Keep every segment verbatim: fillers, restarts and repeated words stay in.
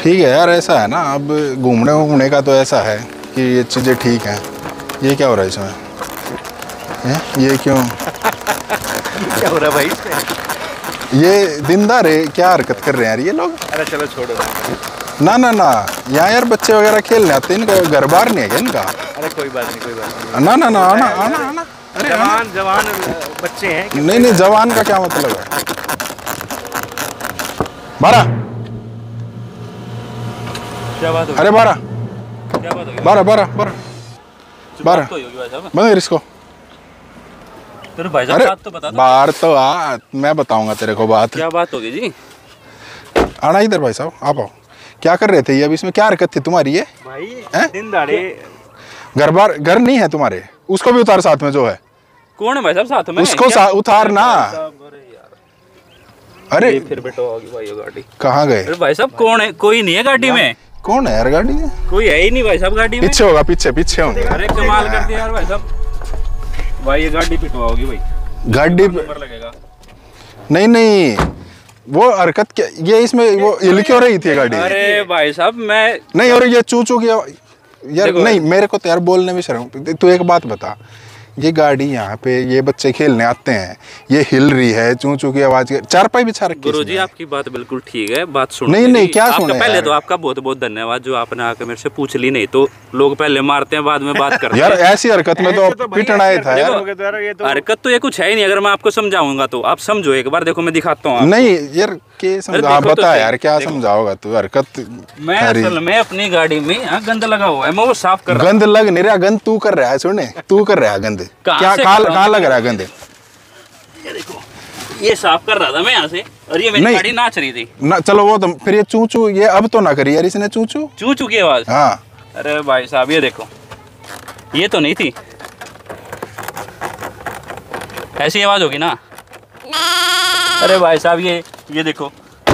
ठीक है यार, ऐसा है ना, अब घूमने घूमने का तो ऐसा है कि ये चीज़ें ठीक हैं। ये क्या हो रहा है इसमें? है? ये क्यों क्या हो रहा है भाई इसमें? ये दिनदार है, क्या हरकत कर रहे हैं यार ये लोग? अरे चलो छोड़ो ना ना ना, यहाँ यार बच्चे वगैरह खेलने आते हैं, इनका घर बार नहीं है क्या इनका? अरे कोई बात नहीं, कोई बात नहीं। ना ना ना, आना आना आना। अरे जवान जवान बच्चे हैं। नहीं नहीं, जवान का क्या मतलब है? बारह, क्या बात होगी? अरे बारह, क्या बात होगी? बारह बारह बारह बारह, बंद कर इसको। तेरे भाई साहब अरे बात तो बता दो। बाहर तो आ, मैं बताऊंगा तेरे को बात। क्या बात होगी जी? आना इधर भाई साहब, आप आओ। क्या कर रहे थे ये? अभी इसमें क्या हरकत थी तुम्हारी ये? भाई हैं? दिन दाड़े घर बार घर नहीं है तुम्हारे? उसको भी उतार साथ में जो है। कौन है भाई साहब साथ में? उसको सा, उतार ना। अरे ये फिर बेटो होगी भाई ये गाड़ी। कहाँ गए? अरे भाई साहब कौन है? कोई नहीं है गाड़ी में। कौन है यार गाड़ी में? कोई है ही नहीं भाई साहब गाड़ी में। पीछे होगा, पीछे पीछे होंगे। अरे कमाल कर दिया यार भाई साहब। भाई ये गाड़ी पिटवाओगी भाई। गाड़ी नंबर लगेगा। नहीं नहीं, वो हरकत क्या ये इसमें वो हिल क्यों रही थी गाड़ी? अरे भाई साहब मैं नहीं, और ये चू चू की यार नहीं, मेरे को तो यार बोलने में शर्म। तू एक बात बता, ये गाड़ी यहाँ पे ये बच्चे खेलने आते हैं, ये हिल रही है, चू चू की आवाज, चारपाई बिछा रखी है। गुरुजी आपकी बात बिल्कुल ठीक है, बात सुनो। नहीं नहीं, क्या आपका सुने पहले यार? तो आपका बहुत बहुत धन्यवाद जो आपने आकर मेरे से पूछ ली, नहीं तो लोग पहले मारते हैं बाद में बात करते हैं। यार ऐसी हरकत में तो पिटना ही था यार। हरकत तो ये कुछ है ही नहीं। अगर मैं आपको समझाऊंगा तो आप समझो एक बार। देखो मैं दिखाता हूँ। नहीं यार के समझा, देखो तो बता सही। यार क्या देखो। समझाओगा तू? हरकत मैं असल में अपनी गाड़ी में यहाँ गंद लगा हुआ है, मैं वो साफ कर रहा गंद लग नहीं रहा, गंद तू कर रहा है। सुने, तू कर रहा है गंद। कहाँ क्या से कहाँ कर रहा कहाँ हूँ? लग रहा है गंद? ये देखो, ये साफ कर रहा था मैं यहाँ से, और ये मेरी नहीं। गाड़ी नाच रही थी। ना चलो वो तो फिर ये चू चू ये अब तो ना करी यार इसने चू चू। चू चू की आवाज। हाँ अरे भाई साहब ये देखो, ये तो नहीं थी। ऐसी आवाज होगी ना? अरे भाई साहब ये ये देखो,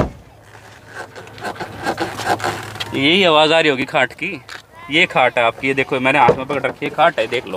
यही आवाज आ रही होगी खाट की। ये खाट है आपकी, ये देखो मैंने हाथ में पकड़ रखी है, खाट है, देख लो।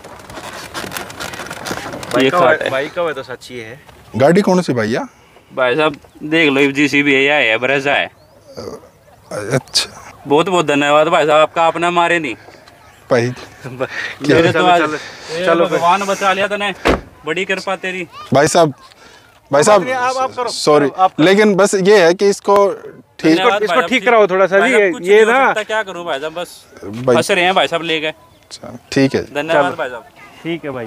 ये खाट है भाई का है तो सच्ची है। गाड़ी कौन सी भैया? भाई साहब देख लो, जी सी बी है या ब्रेजा है। अच्छा बहुत बहुत धन्यवाद भाई साहब आपका, आपने मारे नहीं। भाई मेरे तो आज चलो भगवान बचा लिया तूने, बड़ी कृपा तेरी। भाई साहब, भाई साहब सॉरी, लेकिन बस ये है कि इसको ठीक धन्यवाद इसको भाई ठीक साहब। कराओ थोड़ा सा भाई जी। साहब, कुछ ये नहीं हो ना सकता, क्या करूं भाई साहब, बस भाई फंस रहे हैं भाई साहब, ले गए। अच्छा, ठीक है। धन्यवाद भाई साहब। ठीक है भाई।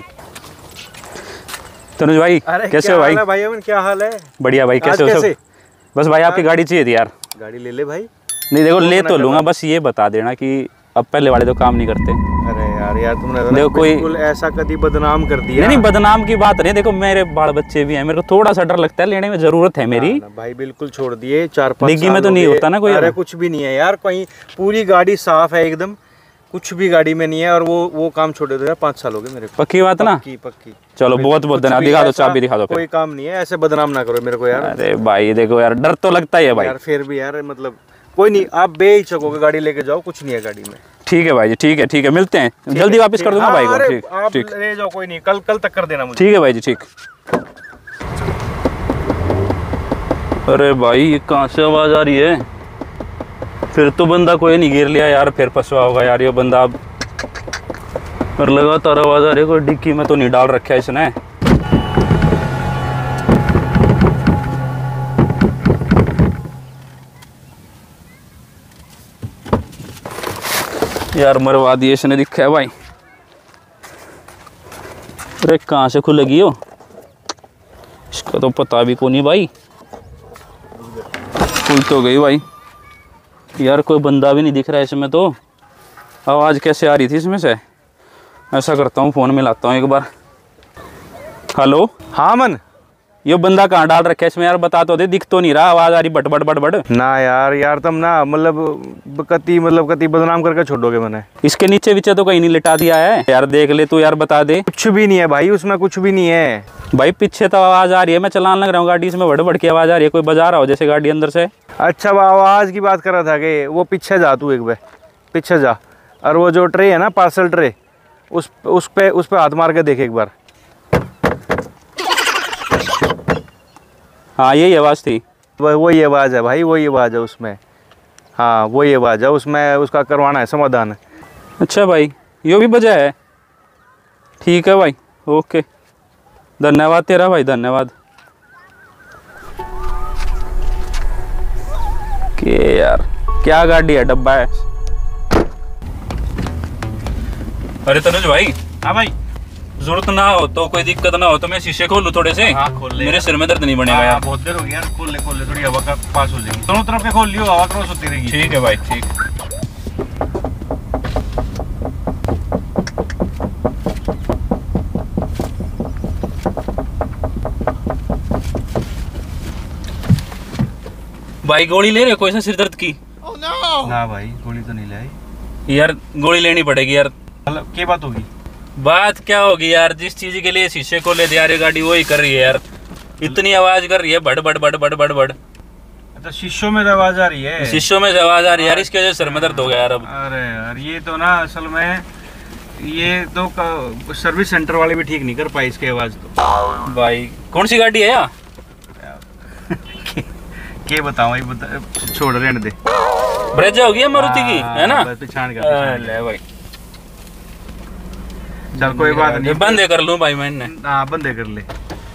तनुज भाई कैसे हो भाई? भाई अमन क्या हाल है? बढ़िया भाई, कैसे हो सब? बस भाई आपकी गाड़ी चाहिए थी यार। गाड़ी ले ले भाई। नहीं देखो ले तो लूंगा, बस ये बता देना कि अब पहले वाले तो काम नहीं करते। अरे यार यार तुमने देखो कोई बिल्कुल ऐसा कभी बदनाम कर दिया। नहीं नहीं, बदनाम की बात नहीं। देखो मेरे बाल बच्चे भी हैं, मेरे को थोड़ा सा डर लगता है, लेने में जरूरत है मेरी। ना, भाई बिल्कुल छोड़ दिए। चार पाँच डिग्गी में साल तो हो नहीं गए। होता ना कोई? अरे कुछ भी नहीं है यार, कहीं पूरी गाड़ी साफ है एकदम, कुछ भी गाड़ी में नहीं है। और वो वो काम छोड़े दो यार, पाँच साल हो गए मेरे को। पक्की बात ना? पक्की पक्की। चलो बहुत बहुत धन्यवाद। दिखा दो चाबी, दिखा दो। कोई काम नहीं है, ऐसे बदनाम ना करो मेरे को यार। अरे भाई देखो यार, डर तो लगता ही है भाई यार फिर भी यार मतलब कोई नहीं, आप बेहिचक होकर गाड़ी लेके जाओ, कुछ नहीं है गाड़ी में। ठीक है भाई जी, ठीक है ठीक है, मिलते हैं जल्दी, वापस कर दूंगा भाई को। ठीक आप ठीक ले जाओ, कोई नहीं, कल कल तक कर देना मुझे। ठीक है भाई जी, ठीक। अरे भाई ये कहाँ से आवाज आ रही है? फिर तो बंदा कोई नहीं गिर लिया यार, फिर फंसवा होगा यार ये बंदा। अब और लगातार आवाज आ रही है, कोई डिक्की में तो नहीं डाल रखा है इसने। यार मरवा दिए इसने, दिखा है भाई। अरे कहाँ से खुलेगी हो? इसका तो पता भी को नहीं भाई। खुल तो गई भाई यार, कोई बंदा भी नहीं दिख रहा है इसमें तो। आवाज़ कैसे आ रही थी इसमें से? ऐसा करता हूँ फ़ोन मिलाता हूँ एक बार। हेलो हाँ मन, ये बंदा कहाँ डाल रखा है इसमें यार, बता तो दे। दिख तो नहीं रहा, आवाज़ आ रही बट बट बट बट। ना यार यार तुम ना मतलब कति मतलब कति बदनाम करके छोड़ोगे मैंने। इसके नीचे पीछे तो कहीं नहीं लिटा दिया है यार, देख ले तू यार, बता दे। कुछ भी नहीं है भाई उसमें, कुछ भी नहीं है भाई। पीछे तो आवाज़ आ रही है, मैं चलान लग रहा हूँ गाड़ी, इसमें बड़ बड़ की आवाज़ आ रही है, कोई बजा रहा हो जैसे गाड़ी अंदर से। अच्छा वो आवाज़ की बात कर रहा था कि वो पीछे जा, तू एक बार पीछे जा, और वो जो ट्रे है ना पार्सल ट्रे, उस उस पे उस पे हाथ मार के देख एक बार। हाँ यही आवाज़ थी। वही आवाज़ है भाई, वही आवाज़ है उसमें। हाँ वही आवाज़ है, उसमें उसका करवाना है समाधान। अच्छा भाई, यो भी वजह है। ठीक है भाई, ओके, धन्यवाद तेरा भाई, धन्यवाद। के यार क्या गाड़ी है, डब्बा है। अरे तनुज भाई। हाँ भाई, जरूरत ना हो तो, कोई दिक्कत ना हो तो मैं शीशे खोल लूँ थोड़े से। हाँ खोल ले, मेरे सिर में दर्द नहीं बनेगा यार। बहुत देर हो गई यार, खोल ले खोल ले, थोड़ी हवा का पास हो जाएगी। दोनों तरफ पे खोल लियो, हवा क्रॉस होती रहेगी। ठीक है भाई, ठीक। भाई गोली ले रहे कोई सा सिर दर्द की? oh, no! ना भाई गोली तो नहीं लाई यार, गोली लेनी पड़ेगी यार। मतलब क्या बात होगी? बात क्या होगी यार, जिस चीज के लिए शीशे को ले दिया गाड़ी वही कर रही है यार। इतनी आवाज कर रही है, बड़ बड़ बड़ बड़ बड़ बड़। तो शीशों में आवाज आ रही है, शीशों में से आवाज आ रही है यार, इसकी वजह से सर में दर्द हो गया यार अब। अरे यार ये तो ना असल में ये तो सर्विस सेंटर वाले भी ठीक नहीं कर पाए इसकी आवाज तो। भाई कौन सी गाड़ी है यार? क्या बताऊं भाई, बता, छोड़ रहने दे। ब्रेजा होगी मारुति की, है ना? पिछाड़ का ले भाई, चल कोई बात नहीं, बंदे कर लूं भाई मैंने। हाँ बंदे कर ले।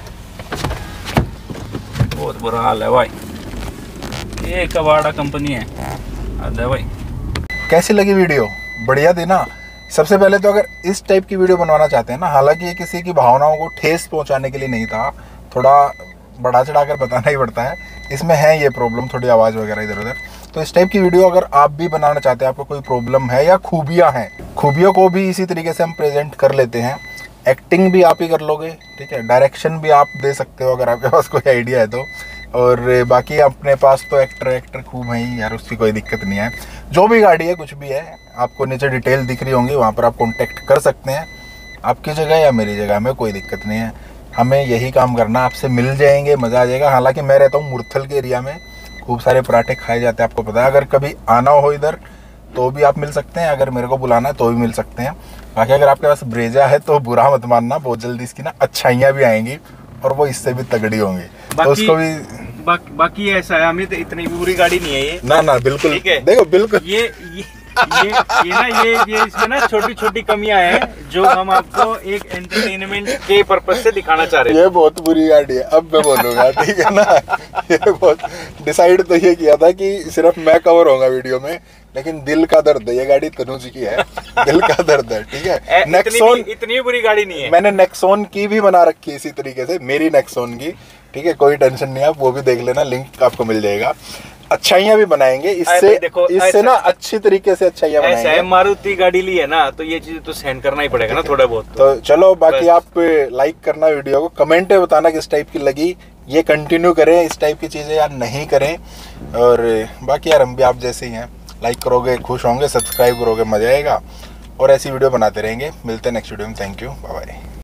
बहुत बुरा हाल है भाई, ये कबाड़ा कंपनी है। अरे भाई कैसी लगी वीडियो? बढ़िया थी ना? सबसे पहले तो अगर इस टाइप की वीडियो बनवाना चाहते हैं ना, हालांकि ये किसी की भावनाओं को ठेस पहुंचाने के लिए नहीं था, थोड़ा बढ़ा चढ़ा कर बताना ही पड़ता है, इसमें है ये प्रॉब्लम, थोड़ी आवाज़ वगैरह इधर उधर। तो इस टाइप की वीडियो अगर आप भी बनाना चाहते हैं, आपको कोई प्रॉब्लम है या खूबियाँ हैं, खूबियों को भी इसी तरीके से हम प्रेजेंट कर लेते हैं। एक्टिंग भी आप ही कर लोगे, ठीक है, डायरेक्शन भी आप दे सकते हो अगर आपके पास कोई आइडिया है तो। और बाकी अपने पास तो एक्टर एक्टर खूब है ही यार, उसकी कोई दिक्कत नहीं है। जो भी गाड़ी है, कुछ भी है, आपको नीचे डिटेल दिख रही होंगी, वहाँ पर आप कॉन्टेक्ट कर सकते हैं। आपकी जगह या मेरी जगह, हमें कोई दिक्कत नहीं है, हमें यही काम करना, आपसे मिल जाएंगे, मज़ा आ जाएगा। हालांकि मैं रहता हूँ मुरथल के एरिया में, खूब सारे पराठे खाए जाते हैं, आपको पता है। अगर कभी आना हो इधर तो भी आप मिल सकते हैं, अगर मेरे को बुलाना है तो भी मिल सकते हैं। बाकी अगर आपके पास ब्रेजा है तो बुरा मत मानना, बहुत जल्दी इसकी ना अच्छाइयाँ भी आएंगी और वो इससे भी तगड़ी होंगी, तो उसको भी। बा, बाकी ऐसा है, हमें तो इतनी बुरी गाड़ी नहीं है ये। ना ना बिल्कुल, ठीक है, देखो बिल्कुल ये ये ये ये ना ये ये इसमें ना छोटी छोटी कमियां हैं जो हम आपको एक एंटरटेनमेंट के पर्पज से दिखाना चाह रहे हैं। ये बहुत बुरी गाड़ी है, अब मैं बोलूंगा, ठीक है ना। ये बहुत डिसाइड तो ये किया था कि सिर्फ मैं कवर होऊंगा वीडियो में, लेकिन दिल का दर्द है, ये गाड़ी तनुज की है, दिल का दर्द है, ठीक है। नेक्सॉन इतनी बुरी गाड़ी नहीं है, मैंने नेक्सॉन की भी बना रखी है इसी तरीके से, मेरी नेक्सॉन की, ठीक है, कोई टेंशन नहीं है, आप वो भी देख लेना, लिंक आपको मिल जाएगा। अच्छाइयाँ भी बनाएंगे इससे, देखो इससे ना अच्छी तरीके से अच्छाइयाँ बनाएंगे। ऐसा मारुति गाड़ी ली है ना, तो ये चीज तो सहन करना ही पड़ेगा ना थोड़ा बहुत। तो चलो, बाकी आप लाइक करना वीडियो को, कमेंट में बताना किस टाइप की लगी, ये कंटिन्यू करें इस टाइप की चीज़ें या नहीं करें। और बाकी यार हम भी आप जैसे ही हैं, लाइक करोगे खुश होंगे, सब्सक्राइब करोगे मजा आएगा, और ऐसी वीडियो बनाते रहेंगे। मिलते हैं नेक्स्ट वीडियो में, थैंक यू, बाय बाय।